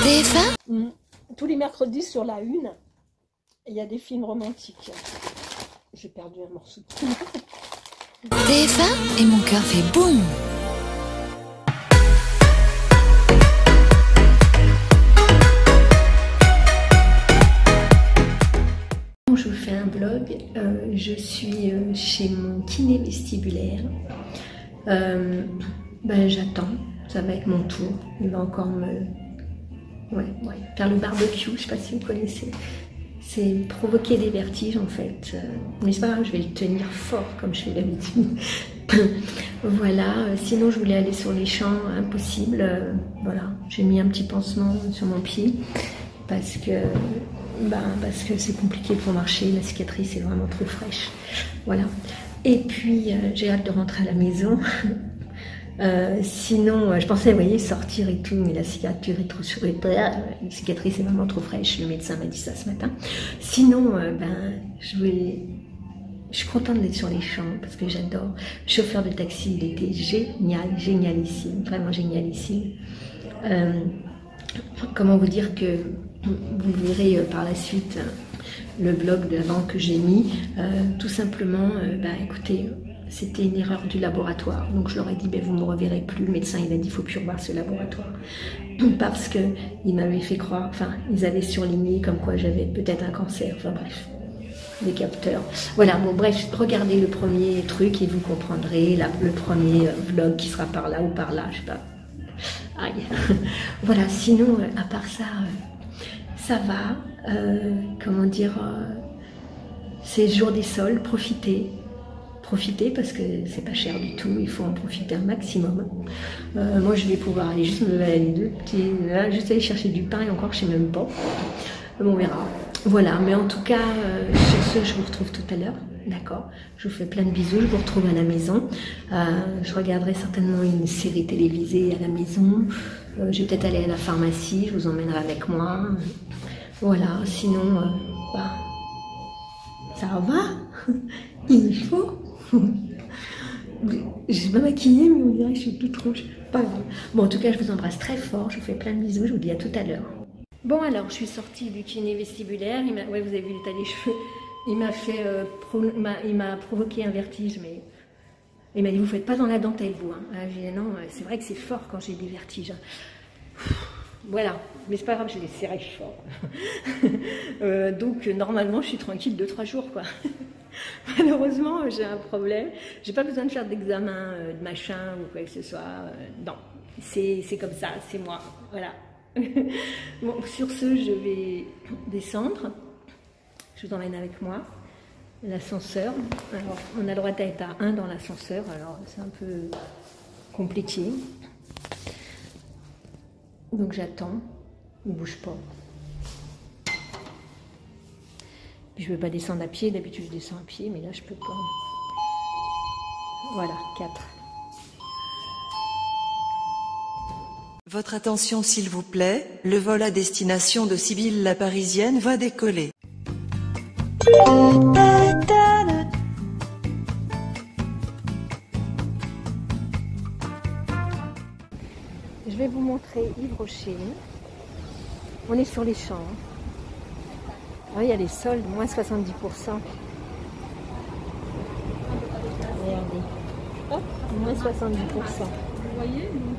TF1 Tous les mercredis sur la une, il y a des films romantiques. J'ai perdu un morceau de TF1 et mon cœur fait boum. Je vous fais un vlog, je suis chez mon kiné vestibulaire, j'attends, ça va être mon tour, il va encore me faire le barbecue, je ne sais pas si vous connaissez, c'est provoquer des vertiges en fait, mais c'est pas grave, je vais le tenir fort comme je fais d'habitude. Voilà, sinon je voulais aller sur les champs, impossible, voilà, j'ai mis un petit pansement sur mon pied parce que c'est compliqué pour marcher, la cicatrice est vraiment trop fraîche. Voilà. Et puis, j'ai hâte de rentrer à la maison. Sinon, je pensais, vous voyez, sortir et tout, mais la cicatrice est trop la cicatrice est vraiment trop fraîche. Le médecin m'a dit ça ce matin. Sinon, je suis contente d'être sur les champs parce que j'adore. Le chauffeur de taxi, il était génialissime, vraiment génialissime. Comment vous dire que vous verrez par la suite le blog d'avant que j'ai mis, tout simplement, écoutez, c'était une erreur du laboratoire, donc je leur ai dit, vous ne me reverrez plus, le médecin il a dit, il ne faut plus revoir ce laboratoire, parce qu'ils m'avaient fait croire, ils avaient surligné comme quoi j'avais peut-être un cancer, bref, des capteurs. Voilà, bon bref, regardez le premier truc et vous comprendrez, le premier vlog qui sera par là ou par là, je sais pas. Aïe. Voilà, sinon, à part ça, ça va, comment dire, c'est le jour des soldes, profitez parce que c'est pas cher du tout, il faut en profiter un maximum. Moi je vais pouvoir aller juste me balader juste aller chercher du pain et encore je sais même pas, on verra. Voilà, mais en tout cas, sur ce, je vous retrouve tout à l'heure, d'accord? Je vous fais plein de bisous, je vous retrouve à la maison. Je regarderai certainement une série télévisée à la maison. Je vais peut-être aller à la pharmacie, je vous emmènerai avec moi. Voilà, sinon, ça va, il faut. Je suis pas maquillée, mais on dirait que je suis toute rouge. Pas grave. Bon, en tout cas, je vous embrasse très fort, je vous fais plein de bisous, je vous dis à tout à l'heure. Bon, alors, je suis sortie du kiné vestibulaire, ouais, vous avez vu l'état des cheveux, il m'a provoqué un vertige, mais il m'a dit, vous faites pas dans la dentelle, vous. J'ai dit, non, c'est vrai que c'est fort quand j'ai des vertiges. Voilà, mais c'est pas grave, je les serrai fort. Donc, normalement, je suis tranquille 2-3 jours, quoi. Malheureusement, j'ai un problème. J'ai pas besoin de faire d'examen, de machin ou quoi que ce soit. Non, c'est comme ça, c'est moi. Voilà. Bon, sur ce, je vais descendre. Je vous emmène avec moi. L'ascenseur. Alors, on a le droit d'être à 1 dans l'ascenseur, alors c'est un peu compliqué. Donc j'attends. Il ne bouge pas. Je ne veux pas descendre à pied. D'habitude, je descends à pied, mais là, je peux pas. Voilà, 4. Votre attention s'il vous plaît, le vol à destination de Sibylle la Parisienne va décoller. Je vais vous montrer Yves Rocher. On est sur les champs. Ah, il y a les soldes, moins 70%. Regardez. Hop, moins 70%. Vous voyez, donc,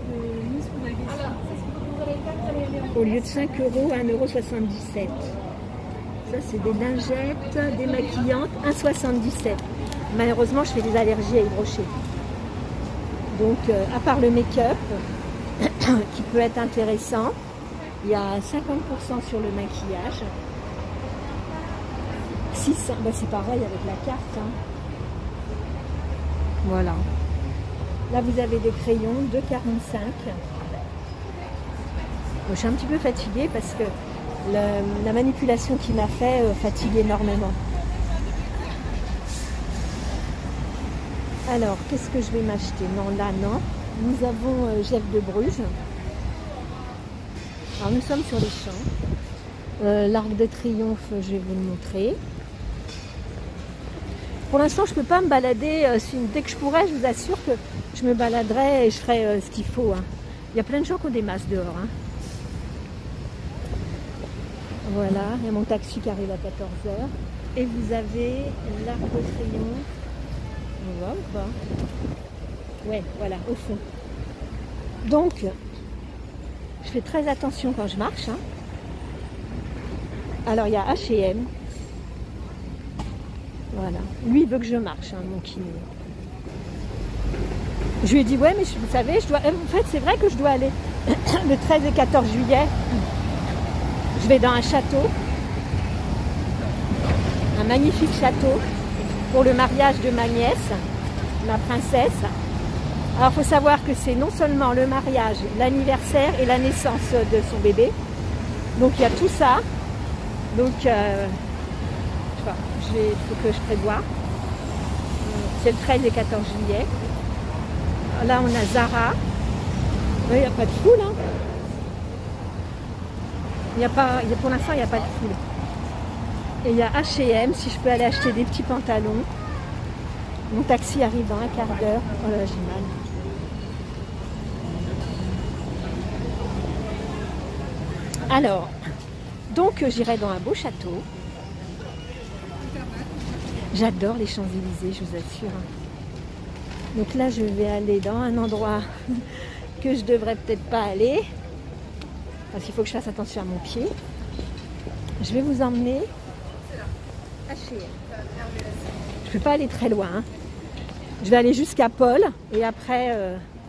au lieu de 5 €, 1,77 €. Ça, c'est des lingettes démaquillantes, 1,77 €. Malheureusement, je fais des allergies à Yves Rocher. Donc, à part le make-up, qui peut être intéressant, il y a 50% sur le maquillage. 600, c'est pareil avec la carte. Voilà. Là, vous avez des crayons, 2,45 €. Je suis un petit peu fatiguée parce que la manipulation qu'il m'a fait fatigue énormément. Alors, qu'est-ce que je vais m'acheter? Non, là, non. Nous avons Jeff de Bruges. Alors, nous sommes sur les champs. L'Arc de Triomphe, je vais vous le montrer. Pour l'instant, je ne peux pas me balader. Dès que je pourrais, je vous assure que je me baladerai et je ferai ce qu'il faut. Il y a plein de gens qui ont des masques dehors. Voilà, il y a mon taxi qui arrive à 14h. Et vous avez l'Arc de Triomphe. On va ou pas? Ouais, voilà, au fond. Donc, je fais très attention quand je marche. Hein. Alors, il y a H&M. Voilà. Lui, il veut que je marche, hein, mon kiné. Je lui ai dit, ouais, mais vous savez, je dois... En fait, c'est vrai que je dois aller le 13 et 14 juillet. Je vais dans un château. Un magnifique château pour le mariage de ma nièce, ma princesse. Alors, il faut savoir que c'est non seulement le mariage, l'anniversaire et la naissance de son bébé. Donc, il y a tout ça. Donc, je sais pas, il faut que je prévoie. C'est le 13 et 14 juillet. Là, on a Zara. Il n'y a pas de foule. Hein. Pour l'instant, il n'y a pas de foule. Et il y a H&M, si je peux aller acheter des petits pantalons. Mon taxi arrive dans un quart d'heure. Oh là là, j'ai mal. Alors, donc j'irai dans un beau château. J'adore les Champs-Élysées, je vous assure. Donc là, je vais aller dans un endroit que je devrais peut-être pas aller. Parce qu'il faut que je fasse attention à mon pied. Je vais vous emmener à H&M. Je ne peux pas aller très loin. Hein. Je vais aller jusqu'à Paul et après,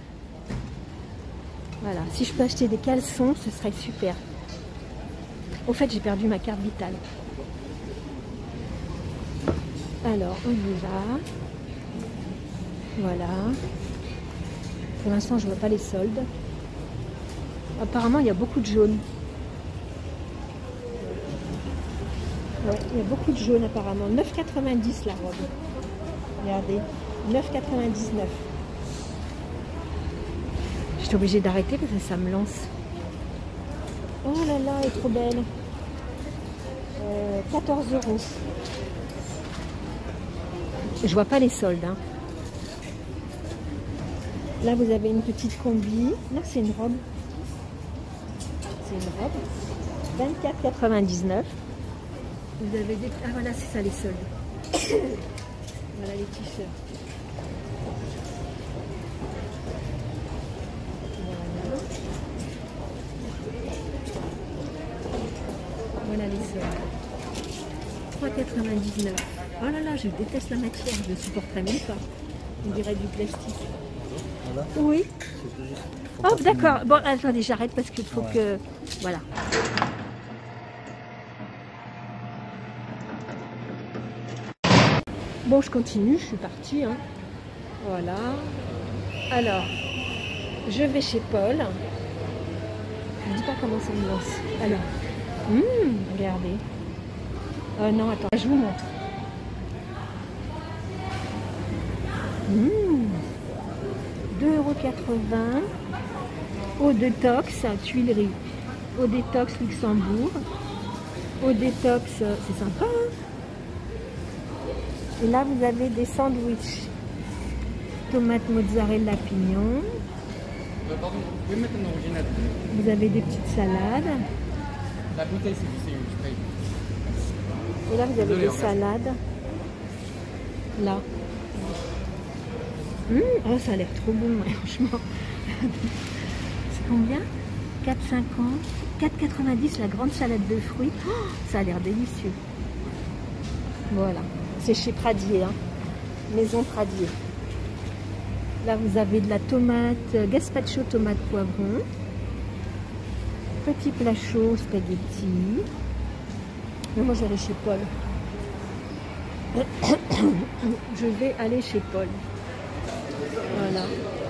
voilà. Si je peux acheter des caleçons, ce serait super. Au fait, j'ai perdu ma carte vitale. Alors, on y va. Voilà. Pour l'instant, je ne vois pas les soldes. Apparemment, il y a beaucoup de jaunes. Ouais, il y a beaucoup de jaunes apparemment. 9,90 la robe. Regardez. 9,99. J'étais obligée d'arrêter parce que ça me lance. Oh là là, elle est trop belle. 14 €. Je vois pas les soldes. Hein. Là, vous avez une petite combi. Là, c'est une robe. C'est une robe. 24,99. Vous avez des... Ah voilà, c'est ça les soldes. Voilà les t-shirts. Voilà les soldes. 3,99. Oh là là, je déteste la matière, je ne supporterai même pas. On dirait du plastique. Voilà. Oui. Oh d'accord. Bon, attendez, j'arrête parce qu'il faut que... Voilà. Bon, je continue, je suis partie. Hein. Voilà. Alors, je vais chez Paul. Je ne dis pas comment ça me lance. Alors, regardez. Oh non, attends, je vous montre. 2,80 €. Eau détox à Tuileries. Eau détox Luxembourg. Eau détox, c'est sympa. Hein. Et là, vous avez des sandwichs. Tomate mozzarella pignon. Pardon, vous pouvez mettre un original. Vous avez des petites salades. La bouteille, c'est une, je paye. Et là, vous avez des salades. Là. Oh, ça a l'air trop bon, ouais, franchement. C'est combien? 4,50. 4,90 la grande salade de fruits. Oh, ça a l'air délicieux. Voilà. C'est chez Pradier, hein. Maison Pradier. Là, vous avez de la tomate, gazpacho tomate poivron. Petit plat chaud, spaghetti. Mais moi, j'allais chez Paul. Je vais aller chez Paul. Voilà.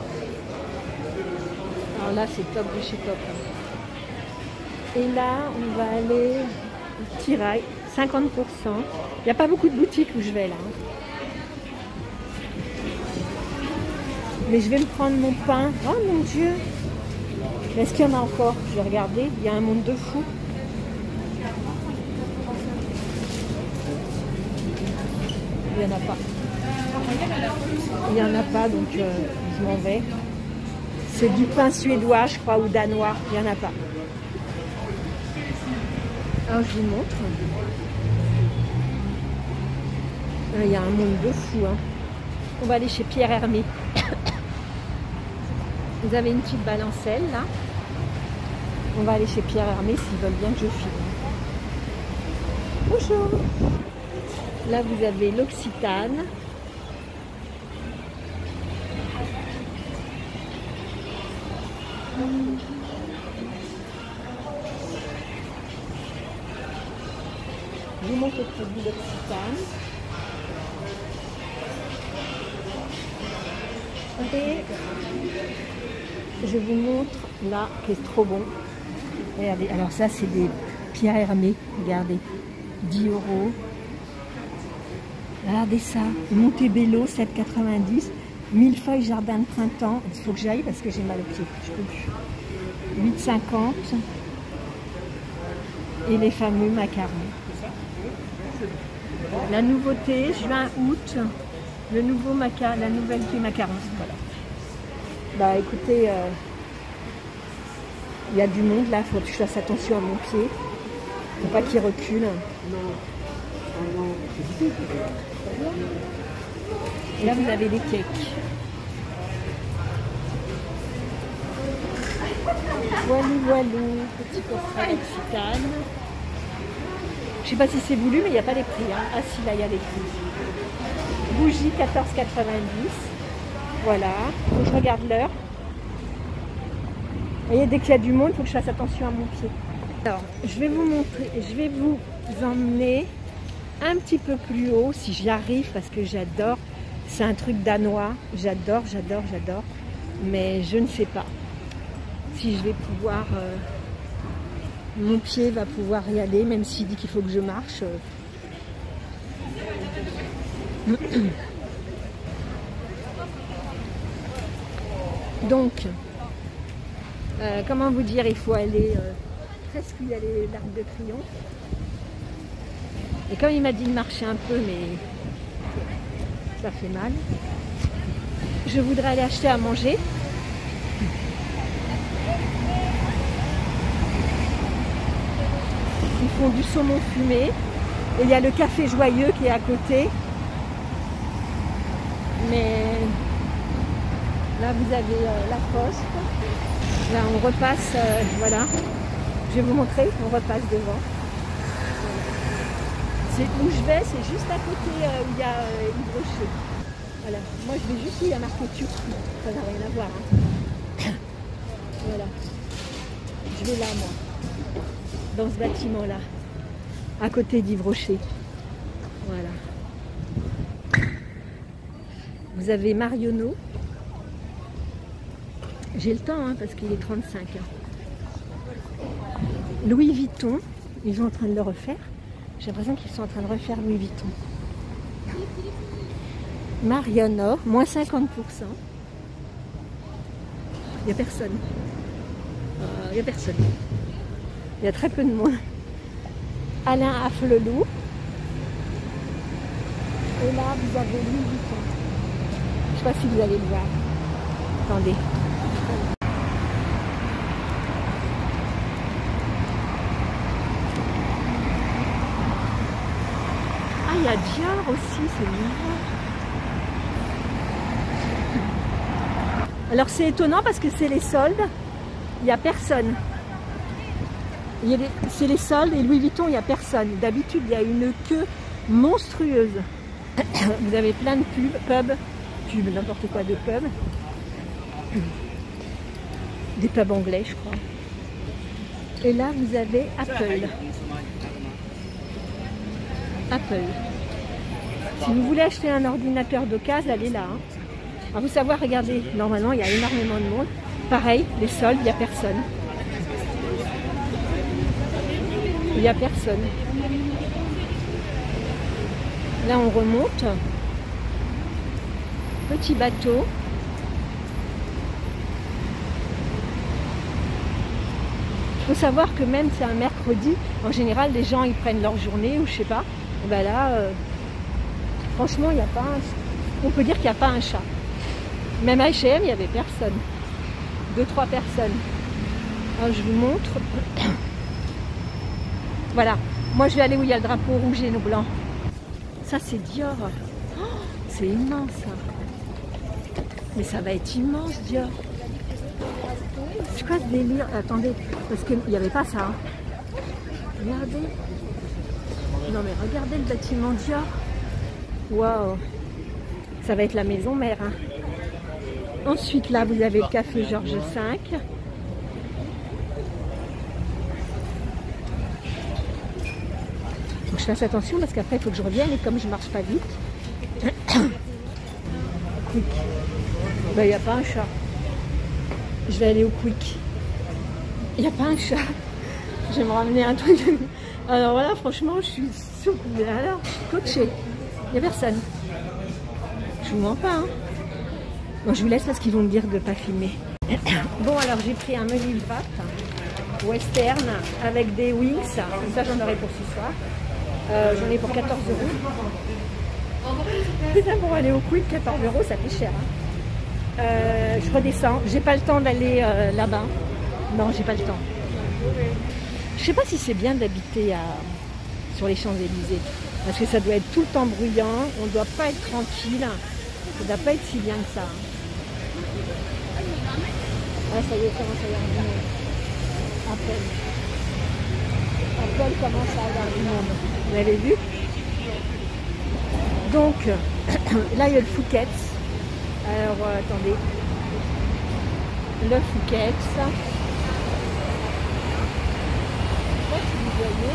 Alors là, c'est top de chez top. Et là, on va aller au Tirail, 50%. Il n'y a pas beaucoup de boutiques où je vais là. Mais je vais me prendre mon pain. Oh mon Dieu! Est-ce qu'il y en a encore? Je vais regarder. Il y a un monde de fou. Il n'y en a pas. Il n'y en a pas, donc je m'en vais. C'est du pain suédois, je crois, ou danois. Il n'y en a pas. Alors je vous montre. Il y a un monde de fou. Hein. On va aller chez Pierre Hermé. Vous avez une petite balancelle là. On va aller chez Pierre Hermé s'ils veulent bien que je filme. Bonjour. Là vous avez l'Occitane. Je vous montre le produit d'Occitane. Et je vous montre là qui est trop bon. Regardez, alors ça c'est des Pierre Hermé, regardez, 10 €. Regardez ça, Montebello 7,90, millefeuille jardin de printemps. Il faut que j'aille parce que j'ai mal au pied, je peux plus. 8,50 et les fameux macarons. La nouveauté, juin-août, le nouveau la nouvelle qui macaron. Voilà. Bah écoutez, il y a du monde là, il faut que je fasse attention à mon pied. Faut pas qu'il recule. Et là vous avez des cakes. Voilou, petit coffret Occitane. Je sais pas si c'est voulu, mais il n'y a pas les prix. Hein. Ah si, là il y a les prix. Bougie 14,90. Voilà, faut que je regarde l'heure. Vous voyez, dès qu'il y a du monde, il faut que je fasse attention à mon pied. Alors, je vais vous montrer, je vais vous emmener un petit peu plus haut, si j'y arrive, parce que j'adore. C'est un truc danois, j'adore. Mais je ne sais pas si je vais pouvoir... mon pied va pouvoir y aller, même s'il dit qu'il faut que je marche. Donc, comment vous dire, il faut aller presque y aller l'Arc de Triomphe. Et comme il m'a dit de marcher un peu, mais ça fait mal, je voudrais aller acheter à manger. Ils font du saumon fumé. Et il y a le café joyeux qui est à côté. Mais là vous avez la poste. Là on repasse, voilà. Je vais vous montrer, on repasse devant. C'est où je vais, c'est juste à côté où il y a Yves Rocher. Voilà. Moi je vais juste où il y a marqué Turquie. Ça n'a rien à voir. Hein. Voilà. Je vais là moi. Dans ce bâtiment là. À côté d'Yves Rocher. Voilà. Vous avez Marionneau. J'ai le temps hein, parce qu'il est 35. Louis Vuitton, ils sont en train de le refaire. J'ai l'impression qu'ils sont en train de refaire Louis Vuitton. Marionneau, moins 50%. Il n'y a personne. Il n'y a personne. Il y a très peu de monde. Alain Afflelou. Et là, vous avez Louis Vuitton. Je ne sais pas si vous allez le voir. Attendez. Ah, il y a Dior aussi, c'est nouveau. Alors c'est étonnant parce que c'est les soldes. Il n'y a personne. C'est les soldes et Louis Vuitton, il n'y a personne. D'habitude, il y a une queue monstrueuse. Vous avez plein de pubs, n'importe quoi de pubs. Des pubs anglais, je crois. Et là, vous avez Apple. Apple. Si vous voulez acheter un ordinateur d'occasion, allez là. Hein. Alors, vous savez, regardez, normalement, il y a énormément de monde. Pareil, les soldes, il n'y a personne. Il n'y a personne. Là, on remonte. Petit bateau. Il faut savoir que même c'est un mercredi, en général, les gens ils prennent leur journée ou je sais pas. Et ben là, franchement, il n'y a pas on peut dire qu'il n'y a pas un chat. Même à H&M, il n'y avait personne. 2-3 personnes. Alors, je vous montre. Voilà. Moi, je vais aller où il y a le drapeau rouge et le blanc. Ça, c'est Dior. Oh, c'est immense. Mais ça va être immense, Dior. C'est quoi ce délire? Attendez, parce qu'il n'y avait pas ça. Hein. Regardez. Non, mais regardez le bâtiment Dior. Waouh. Ça va être la maison mère. Hein. Ensuite, là, vous avez le café Georges V. Donc, je fasse attention parce qu'après, il faut que je revienne et comme je marche pas vite. Quick. Ben, il n'y a pas un chat. Je vais aller au Quick. Il n'y a pas un chat. Je vais me ramener un truc. Alors voilà, franchement, je suis souple. Mais alors, je suis coachée. Il n'y a personne. Je vous mens pas. Hein. Bon, je vous laisse parce qu'ils vont me dire de ne pas filmer. Bon, alors j'ai pris un menu pâte western avec des wings. Comme ça, j'en aurai pour ce soir. J'en ai pour 14 €. Putain, pour aller au Quick, 14 €, ça fait cher. Hein. Je redescends. J'ai pas le temps d'aller là-bas. Non, j'ai pas le temps. Je sais pas si c'est bien d'habiter sur les Champs-Élysées. Parce que ça doit être tout le temps bruyant. On ne doit pas être tranquille. Ça ne doit pas être si bien que ça. Ah, ça y est, commence à y avoir du monde. À peine commence à avoir du monde. Vous avez vu? Donc, là, il y a le Fouquet's. Alors, attendez. Le Fouquet's. Je sais pas si vous voyez.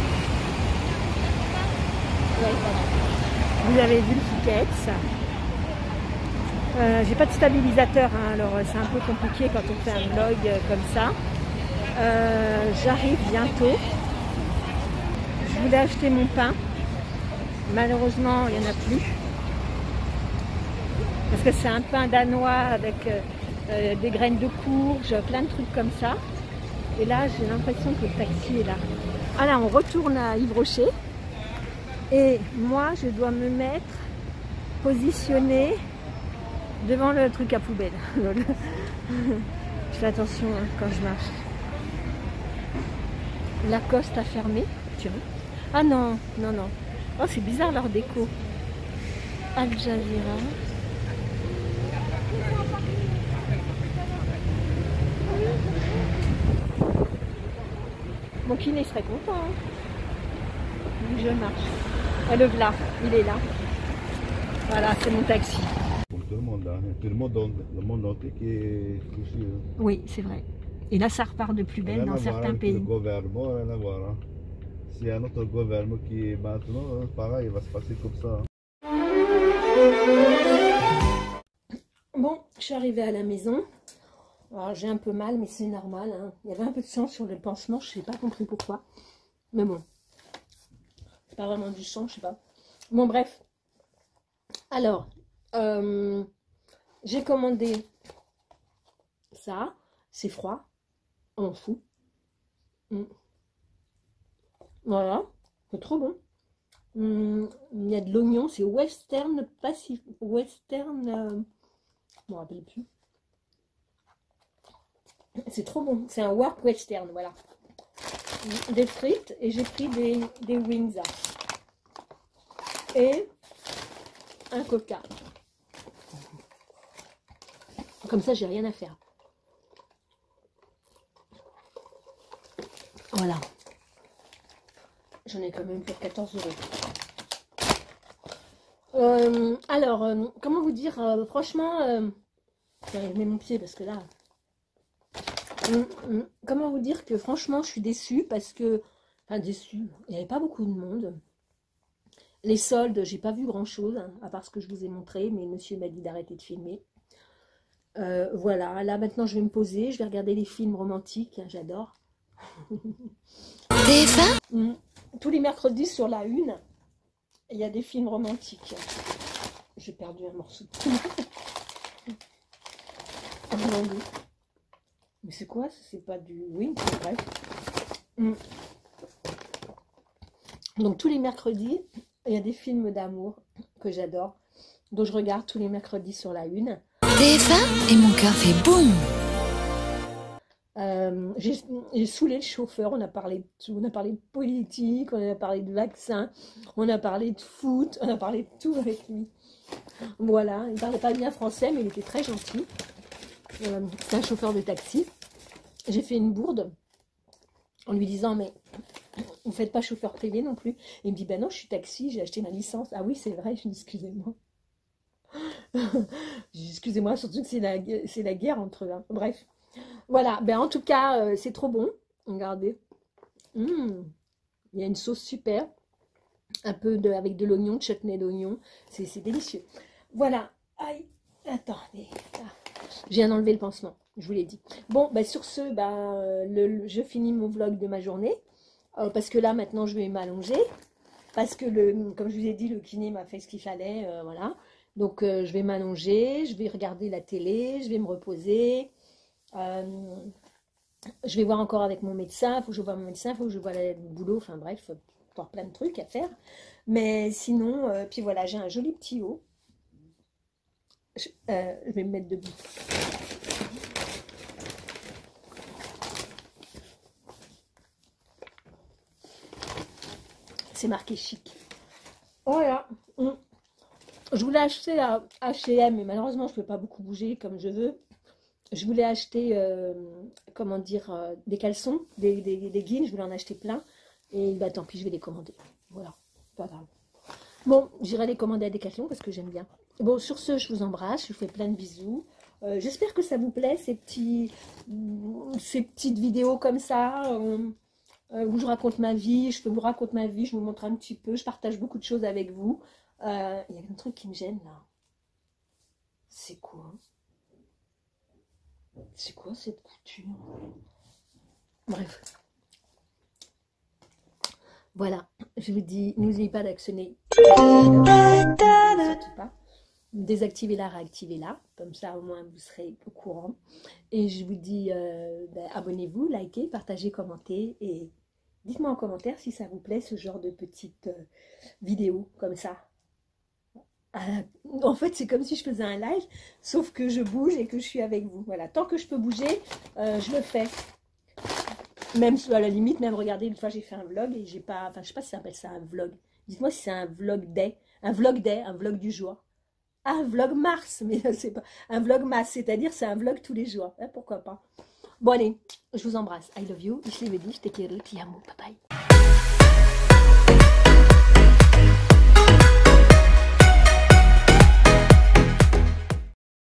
Ouais, voilà. Vous avez vu le Fouquet's. J'ai pas de stabilisateur, hein, alors c'est un peu compliqué quand on fait un vlog comme ça. J'arrive bientôt. Je voulais acheter mon pain. Malheureusement, il n'y en a plus. Parce que c'est un pain danois avec des graines de courge, plein de trucs comme ça. Et là, j'ai l'impression que le taxi est là. Ah là, on retourne à Yves Rocher. Et moi, je dois me mettre positionnée devant le truc à poubelle. Je fais attention hein, quand je marche. Lacoste a fermé. Tiens. Ah non, non, non. Oh, c'est bizarre leur déco. Al Jazeera. Mon kiné serait content. Hein. Je marche. Ah, le voilà, il est là. Voilà, c'est mon taxi. Pour tout le monde, hein. Tout le monde entier qui est touché. Oui, c'est vrai. Et là, ça repart de plus belle dans certains pays. Le gouvernement, rien à voir. Hein. S'il y a un autre gouvernement qui est maintenant, hein, pareil, il va se passer comme ça. Hein. Bon, je suis arrivée à la maison. Alors, j'ai un peu mal, mais c'est normal. Hein. Il y avait un peu de sang sur le pansement, je n'ai pas compris pourquoi. Mais bon, c'est pas vraiment du sang, je sais pas. Bon, bref. Alors, j'ai commandé ça. C'est froid. On m'en fout. Voilà. C'est trop bon. Il y a de l'oignon. C'est Western Pacific. Western... je me rappelle plus. C'est trop bon. C'est un Work Western. Voilà. Des frites. Et j'ai pris des wings. Et un coca. Comme ça, j'ai rien à faire. Voilà. J'en ai quand même pour 14 €. Alors, comment vous dire, franchement, je vais remettre mon pied parce que là, comment vous dire que franchement, je suis déçue parce que, enfin déçue, il n'y avait pas beaucoup de monde. Les soldes, j'ai pas vu grand chose, hein, à part ce que je vous ai montré, mais monsieur m'a dit d'arrêter de filmer. Voilà, là maintenant je vais me poser, je vais regarder les films romantiques, hein, j'adore. TF1 Tous les mercredis sur la 1, il y a des films romantiques. J'ai perdu un morceau de mais c'est quoi? C'est pas du... Oui, bref. Donc tous les mercredis, il y a des films d'amour que j'adore. Donc je regarde tous les mercredis sur la 1. TF1 et mon cœur fait boum. J'ai saoulé le chauffeur, on a parlé de tout, on a parlé de politique, on a parlé de vaccins, on a parlé de foot, on a parlé de tout avec lui. Voilà, il parlait pas bien français, mais il était très gentil. C'est un chauffeur de taxi. J'ai fait une bourde en lui disant, mais vous ne faites pas chauffeur privé non plus. Il me dit, ben non, je suis taxi, j'ai acheté ma licence. Ah oui, c'est vrai, je dis, excusez-moi. Excusez-moi, surtout que c'est la guerre entre eux. Hein. Bref. Voilà, ben en tout cas, c'est trop bon. Regardez. Il y a une sauce super. Un peu avec de l'oignon, de chutney d'oignon. C'est délicieux. Voilà. Aïe, attendez. Je viens d'enlever le pansement, je vous l'ai dit. Bon, ben sur ce, je finis mon vlog de ma journée. Parce que là, maintenant, je vais m'allonger. Parce que, comme je vous ai dit, le kiné m'a fait ce qu'il fallait. Voilà. Donc, je vais m'allonger, je vais regarder la télé, je vais me reposer. Je vais voir encore avec mon médecin. Il faut que je voie mon médecin, il faut que je voie le boulot. Enfin bref, encore plein de trucs à faire. Mais sinon, puis voilà, j'ai un joli petit haut. Je vais me mettre debout. C'est marqué chic. Voilà. Je voulais acheter la H&M, mais malheureusement, je ne peux pas beaucoup bouger comme je veux. Je voulais acheter, comment dire, des caleçons, des jeans. Je voulais en acheter plein. Et bah, tant pis, je vais les commander. Voilà, pas grave. Bon, j'irai les commander à Decathlon parce que j'aime bien. Bon, sur ce, je vous embrasse. Je vous fais plein de bisous. J'espère que ça vous plaît, ces petites vidéos comme ça. Où je raconte ma vie, je peux vous raconter ma vie, je vous montre un petit peu, je partage beaucoup de choses avec vous. Il y a un truc qui me gêne là. C'est quoi? C'est quoi cette couture? Bref. Voilà, je vous dis, n'oubliez pas d'actionner. Surtout pas. Désactivez-la, réactivez-la. Comme ça, au moins, vous serez au courant. Et je vous dis, abonnez-vous, likez, partagez, commentez. Et dites-moi en commentaire si ça vous plaît, ce genre de petites vidéos comme ça. En fait, c'est comme si je faisais un live, sauf que je bouge et que je suis avec vous. Voilà, tant que je peux bouger, je le fais. Même à la limite, même regardez, une fois j'ai fait un vlog et j'ai pas, enfin je sais pas si ça s'appelle ça un vlog. Dites-moi si c'est un vlog un vlog du jour. Ah, un vlog mars, mais c'est pas un vlog mass, c'est-à-dire c'est un vlog tous les jours. Hein, pourquoi pas. Bon allez, je vous embrasse. I love you. Ich liebe dich, te quiero, ti amo. Bye bye.